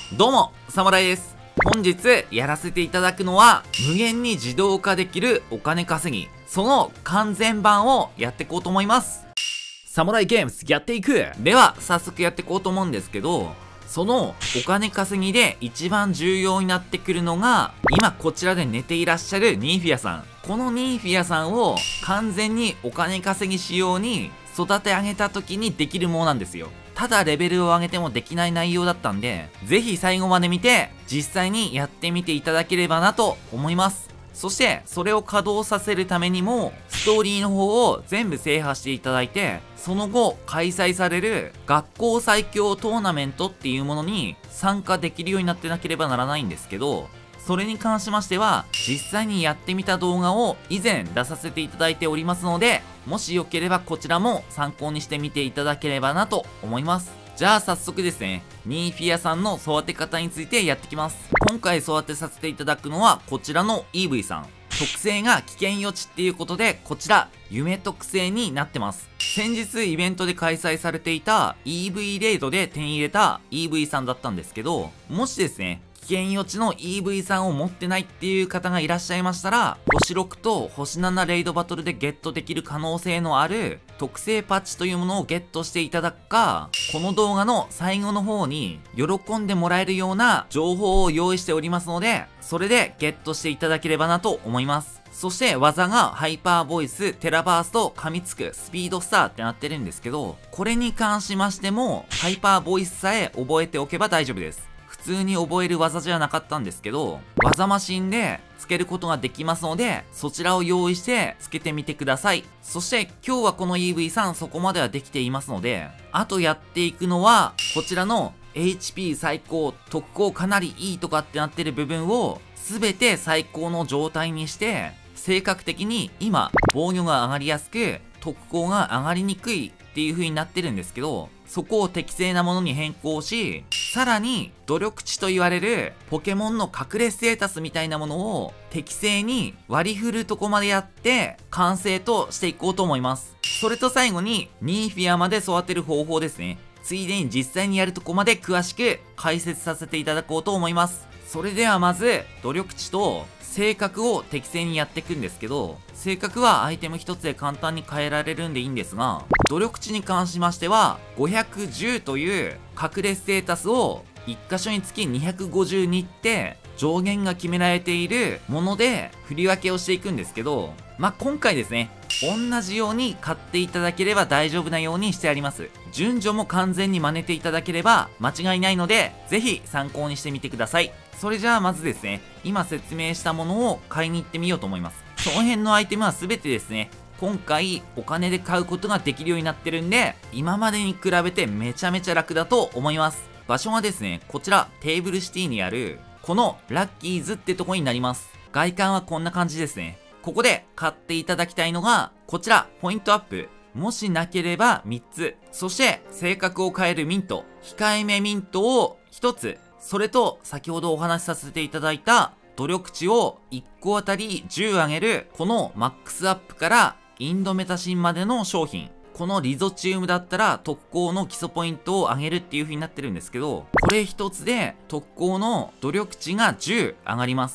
どうも、サムライです。本日やらせていただくのは、無限に自動化できるお金稼ぎ、その完全版をやっていこうと思います。サムライゲームズやっていく。では、早速やっていこうと思うんですけど、そのお金稼ぎで一番重要になってくるのが、今こちらで寝ていらっしゃるニーフィアさん。このニーフィアさんを完全にお金稼ぎ仕様に育て上げた時にできるものなんですよ。ただレベルを上げてもできない内容だったんで、ぜひ最後まで見て、実際にやってみていただければなと思います。そして、それを稼働させるためにも、ストーリーの方を全部制覇していただいて、その後、開催される学校最強トーナメントっていうものに参加できるようになってなければならないんですけど、それに関しましては、実際にやってみた動画を以前出させていただいておりますので、もしよければこちらも参考にしてみていただければなと思います。じゃあ早速ですね、ニーフィアさんの育て方についてやってきます。今回育てさせていただくのはこちらの EV さん。特性が危険予知っていうことで、こちら、夢特性になってます。先日イベントで開催されていた EV レイドで手に入れた EV さんだったんですけど、もしですね、危険予知の EV さんを持ってないっていう方がいらっしゃいましたら、星6と星7レイドバトルでゲットできる可能性のある特性パッチというものをゲットしていただくか、この動画の最後の方に喜んでもらえるような情報を用意しておりますので、それでゲットしていただければなと思います。そして技がハイパーボイス、テラバースト、噛みつく、スピードスターってなってるんですけど、これに関しましても、ハイパーボイスさえ覚えておけば大丈夫です。普通に覚える技じゃなかったんですけど、技マシンでつけることができますので、そちらを用意してつけてみてください。そして今日はこの EV さんそこまではできていますので、あとやっていくのは、こちらの HP 最高、特攻かなりいいとかってなってる部分を、すべて最高の状態にして、性格的に今、防御が上がりやすく、特攻が上がりにくいっていう風になってるんですけど、そこを適正なものに変更し、さらに努力値と言われるポケモンの隠れステータスみたいなものを適正に割り振るとこまでやって完成としていこうと思います。それと最後にニーフィアまで育てる方法ですね。ついでに実際にやるとこまで詳しく解説させていただこうと思います。それではまず努力値と性格を適正にやっていくんですけど、性格はアイテム一つで簡単に変えられるんでいいんですが、努力値に関しましては、510という隠れステータスを1箇所につき252って上限が決められているもので振り分けをしていくんですけど、今回ですね、同じように買っていただければ大丈夫なようにしてあります。順序も完全に真似ていただければ間違いないので、ぜひ参考にしてみてください。それじゃあまずですね、今説明したものを買いに行ってみようと思います。その辺のアイテムは全てですね、今回お金で買うことができるようになってるんで、今までに比べてめちゃめちゃ楽だと思います。場所がですね、こちらテーブルシティにある、このラッキーズってとこになります。外観はこんな感じですね。ここで買っていただきたいのが、こちら、ポイントアップ。もしなければ3つ。そして、性格を変えるミント。控えめミントを1つ。それと、先ほどお話しさせていただいた、努力値を1個あたり10上げる、このマックスアップからインドメタシンまでの商品。このリゾチウムだったら特攻の基礎ポイントを上げるっていう風になってるんですけど、これ一つで特攻の努力値が10上がります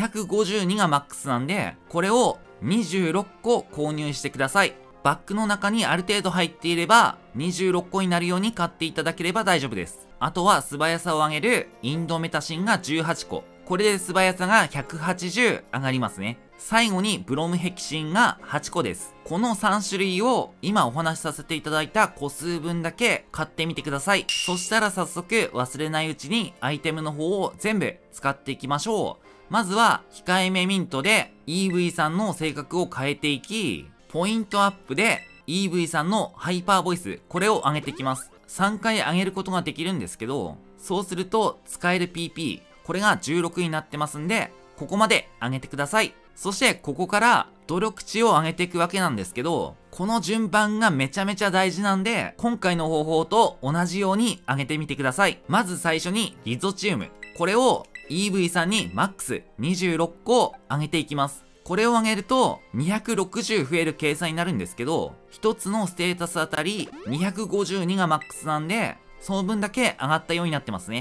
。252がマックスなんで、これを26個購入してください。バッグの中にある程度入っていれば、26個になるように買っていただければ大丈夫です。あとは素早さを上げるインドメタシンが18個。これで素早さが180上がりますね。最後にブロムヘキシンが8個です。この3種類を今お話しさせていただいた個数分だけ買ってみてください。そしたら早速忘れないうちにアイテムの方を全部使っていきましょう。まずは控えめミントで EV さんの性格を変えていき、ポイントアップで EV さんのハイパーボイス、これを上げていきます。3回上げることができるんですけど、そうすると使える PP、これが16になってますんで、ここまで上げてください。そしてここから努力値を上げていくわけなんですけど、この順番がめちゃめちゃ大事なんで、今回の方法と同じように上げてみてください。まず最初にリゾチウム。これを EV さんにマックス26個上げていきます。これを上げると260増える計算になるんですけど、1つのステータスあたり252がマックスなんで、その分だけ上がったようになってますね。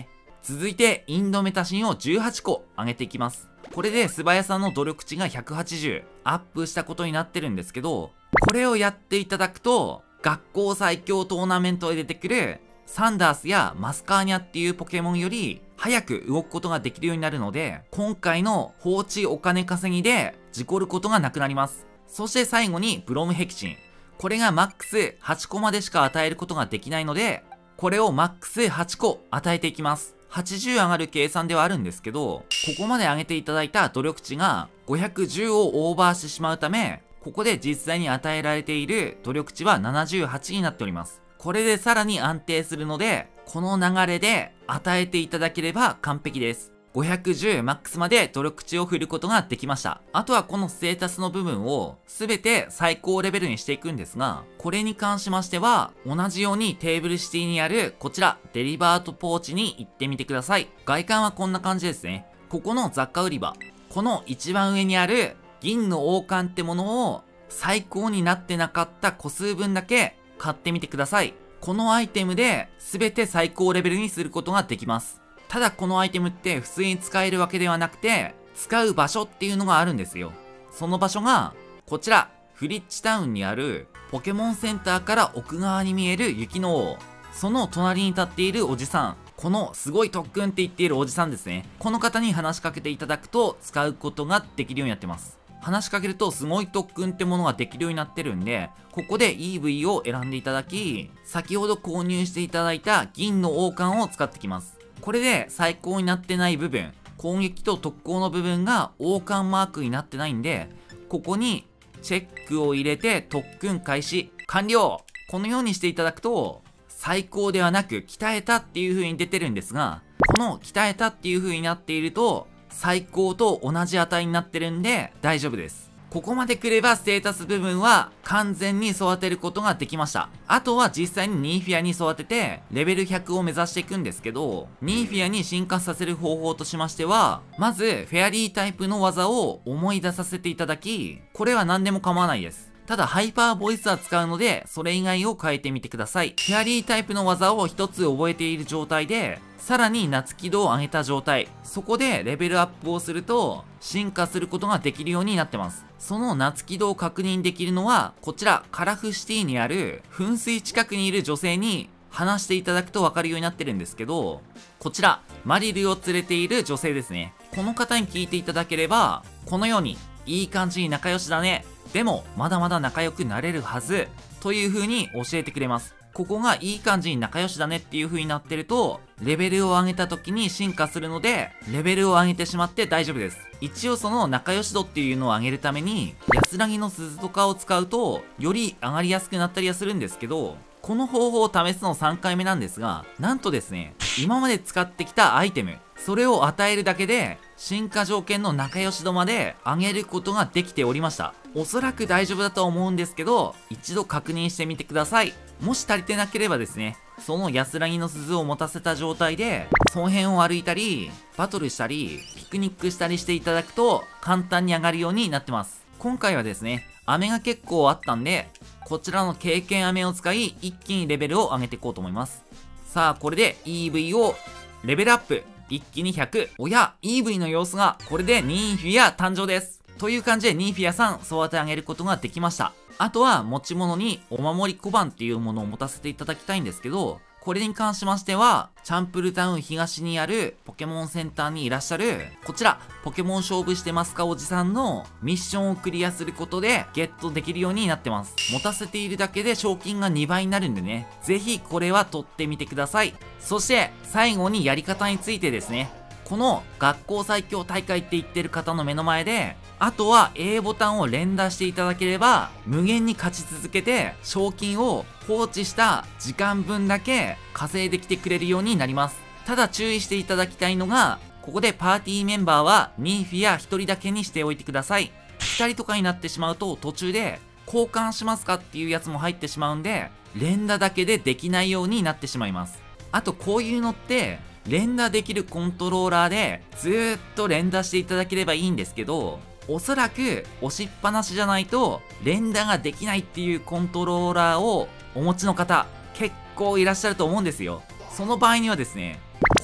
続いて、インドメタシンを18個上げていきます。これで素早さの努力値が180アップしたことになってるんですけど、これをやっていただくと、学校最強トーナメントで出てくるサンダースやマスカーニャっていうポケモンより早く動くことができるようになるので、今回の放置お金稼ぎで事故ることがなくなります。そして最後にブロムヘキシン。これがマックス8個までしか与えることができないので、これをマックス8個与えていきます。80上がる計算ではあるんですけど、ここまで上げていただいた努力値が510をオーバーしてしまうため、ここで実際に与えられている努力値は78になっております。これでさらに安定するので、この流れで与えていただければ完璧です。510マックスまで努力値を振ることができました。あとはこのステータスの部分を全て最高レベルにしていくんですが、これに関しましては同じようにテーブルシティにあるこちらデリバートポーチに行ってみてください。外観はこんな感じですね。ここの雑貨売り場、この一番上にある銀の王冠ってものを最高になってなかった個数分だけ買ってみてください。このアイテムで全て最高レベルにすることができます。ただこのアイテムって普通に使えるわけではなくて、使う場所っていうのがあるんですよ。その場所が、こちら、フリッチタウンにあるポケモンセンターから奥側に見える雪の王。その隣に立っているおじさん。このすごい特訓って言っているおじさんですね。この方に話しかけていただくと使うことができるようになってます。話しかけるとすごい特訓ってものができるようになってるんで、ここで EV を選んでいただき、先ほど購入していただいた銀の王冠を使ってきます。これで最高になってない部分、攻撃と特攻の部分が王冠マークになってないんで、ここにチェックを入れて特訓開始完了。このようにしていただくと、最高ではなく鍛えたっていう風に出てるんですが、この鍛えたっていう風になっていると、最高と同じ値になってるんで大丈夫です。ここまで来ればステータス部分は完全に育てることができました。あとは実際にニーフィアに育ててレベル100を目指していくんですけど、ニーフィアに進化させる方法としましては、まずフェアリータイプの技を思い出させていただき、これは何でも構わないです。ただハイパーボイスは使うので、それ以外を変えてみてください。フェアリータイプの技を一つ覚えている状態で、さらに夏軌道を上げた状態。そこでレベルアップをすると、進化することができるようになってます。その夏軌道を確認できるのは、こちら、カラフシティにある、噴水近くにいる女性に話していただくとわかるようになってるんですけど、こちら、マリルを連れている女性ですね。この方に聞いていただければ、このように、いい感じに仲良しだね。でも、まだまだ仲良くなれるはず。という風に教えてくれます。ここがいい感じに仲良しだねっていう風になってると、レベルを上げた時に進化するので、レベルを上げてしまって大丈夫です。一応その仲良し度っていうのを上げるために、安らぎの鈴とかを使うと、より上がりやすくなったりはするんですけど、この方法を試すの3回目なんですが、なんとですね、今まで使ってきたアイテム、それを与えるだけで、進化条件の仲良し度まで上げることができておりました。おそらく大丈夫だとは思うんですけど、一度確認してみてください。もし足りてなければですね、その安らぎの鈴を持たせた状態で、その辺を歩いたり、バトルしたり、ピクニックしたりしていただくと、簡単に上がるようになってます。今回はですね、飴が結構あったんで、こちらの経験飴を使い、一気にレベルを上げていこうと思います。さあ、これで EV をレベルアップ。一気に100。おや、EV の様子が、これでニーフィア誕生です。という感じでニーフィアさん育て上げることができました。あとは持ち物にお守り小判っていうものを持たせていただきたいんですけど、これに関しましては、チャンプルタウン東にあるポケモンセンターにいらっしゃる、こちら、ポケモン勝負してますかおじさんのミッションをクリアすることでゲットできるようになってます。持たせているだけで賞金が2倍になるんでね、ぜひこれは取ってみてください。そして、最後にやり方についてですね、この学校最強大会って言ってる方の目の前で、あとは A ボタンを連打していただければ、無限に勝ち続けて、賞金を放置した時間分だけ稼いできてくれるようになります。ただ注意していただきたいのが、ここでパーティーメンバーはニーフィア1人だけにしておいてください。2人とかになってしまうと途中で交換しますかっていうやつも入ってしまうんで、連打だけでできないようになってしまいます。あとこういうのって、連打できるコントローラーでずーっと連打していただければいいんですけど、おそらく押しっぱなしじゃないと連打ができないっていうコントローラーをお持ちの方結構いらっしゃると思うんですよ。その場合にはですね、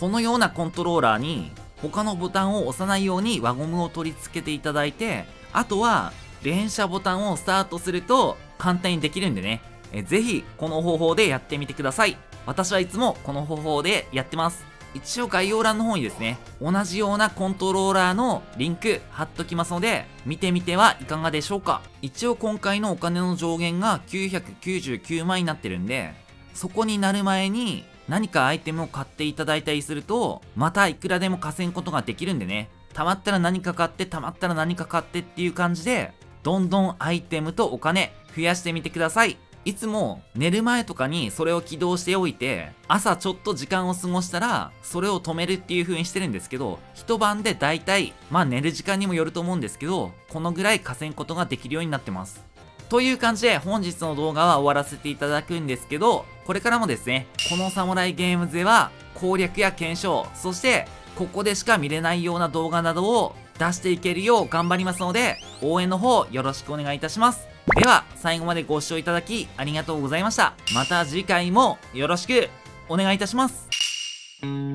このようなコントローラーに他のボタンを押さないように輪ゴムを取り付けていただいて、あとは連射ボタンをスタートすると簡単にできるんでね、ぜひこの方法でやってみてください。私はいつもこの方法でやってます。一応概要欄の方にですね、同じようなコントローラーのリンク貼っときますので、見てみてはいかがでしょうか。一応今回のお金の上限が999万になってるんで、そこになる前に何かアイテムを買っていただいたりすると、またいくらでも稼ぐことができるんでね、溜まったら何か買って、溜まったら何か買ってっていう感じで、どんどんアイテムとお金増やしてみてください。いつも寝る前とかにそれを起動しておいて、朝ちょっと時間を過ごしたらそれを止めるっていう風にしてるんですけど、一晩でだいたい寝る時間にもよると思うんですけど、このぐらい稼ぐことができるようになってます。という感じで本日の動画は終わらせていただくんですけど、これからもですね、このサムライゲームズでは攻略や検証、そしてここでしか見れないような動画などを出していけるよう頑張りますので、応援の方よろしくお願いいたします。では最後までご視聴いただきありがとうございました。また次回もよろしくお願いいたします。